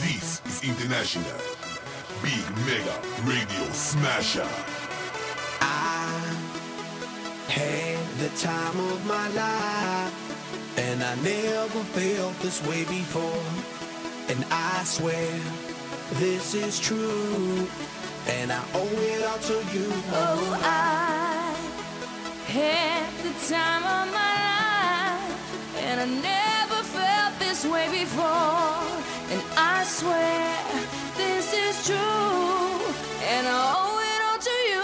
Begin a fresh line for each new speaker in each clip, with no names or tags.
This is International Big Mega Radio Smasher.
I had the time of my life, and I never felt this way before. And I swear this is true, and I owe it all to you.
Oh, I had the time of my life, and I never felt this way before. And I swear this is true, and I owe it all to you.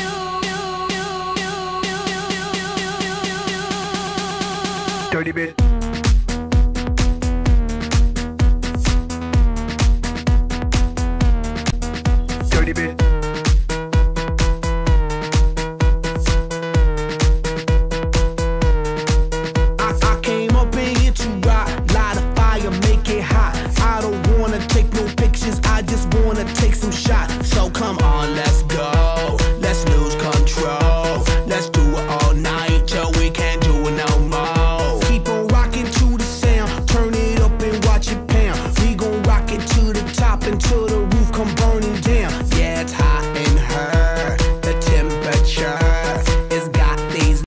Dirty bit.